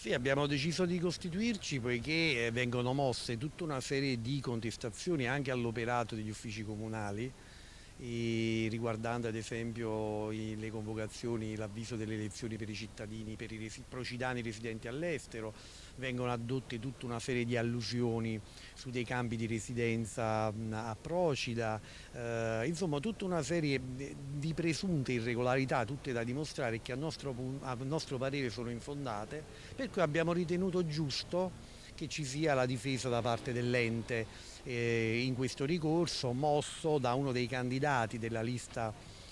Sì, abbiamo deciso di costituirci poiché vengono mosse tutta una serie di contestazioni anche all'operato degli uffici comunali e riguardante ad esempio le convocazioni, l'avviso delle elezioni per i cittadini, per i procidani residenti all'estero, vengono addotte tutta una serie di allusioni su dei campi di residenza a Procida, insomma tutta una serie di presunte irregolarità, tutte da dimostrare che a nostro parere sono infondate, per cui abbiamo ritenuto giusto che ci sia la difesa da parte dell'ente in questo ricorso mosso da uno dei candidati della lista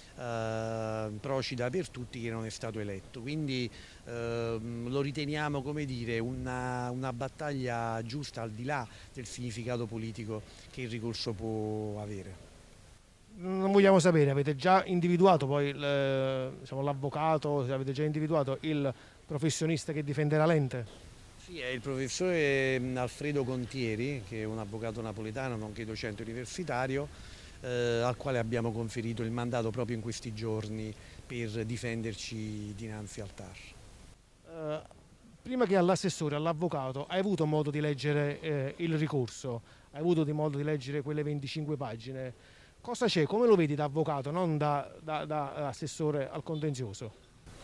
Procida per tutti che non è stato eletto. Quindi lo riteniamo, come dire, una battaglia giusta al di là del significato politico che il ricorso può avere. Non vogliamo sapere, avete già individuato poi diciamo, l'avvocato, avete già individuato il professionista che difenderà l'ente? Sì, è il professore Alfredo Contieri, che è un avvocato napoletano, nonché docente universitario, al quale abbiamo conferito il mandato proprio in questi giorni per difenderci dinanzi al TAR. Eh, Prima che all'assessore, all'avvocato, hai avuto modo di leggere il ricorso, hai avuto modo di leggere quelle 25 pagine. Cosa c'è? Come lo vedi da avvocato, non da assessore al contenzioso?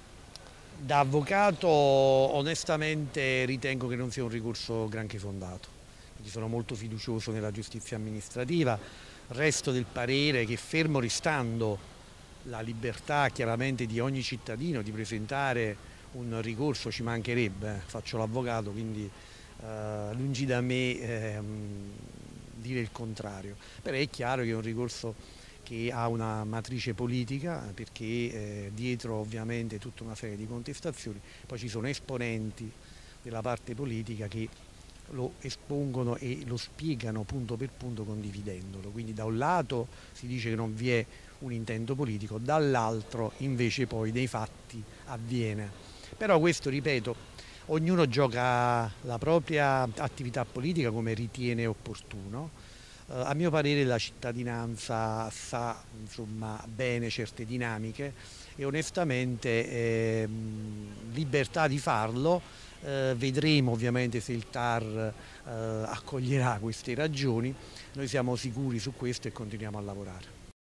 Da avvocato onestamente ritengo che non sia un ricorso granché fondato, quindi sono molto fiducioso nella giustizia amministrativa, resto del parere che fermo restando la libertà chiaramente di ogni cittadino di presentare un ricorso, ci mancherebbe, faccio l'avvocato, quindi lungi da me dire il contrario, però è chiaro che è un ricorso che ha una matrice politica perché dietro ovviamente tutta una serie di contestazioni, poi ci sono esponenti della parte politica che lo espongono e lo spiegano punto per punto condividendolo, quindi da un lato si dice che non vi è un intento politico, dall'altro invece poi dei fatti avviene. Però questo, ripeto, ognuno gioca la propria attività politica come ritiene opportuno. A mio parere la cittadinanza sa insomma, bene certe dinamiche e onestamente libertà di farlo, vedremo ovviamente se il TAR accoglierà queste ragioni, noi siamo sicuri su questo e continuiamo a lavorare.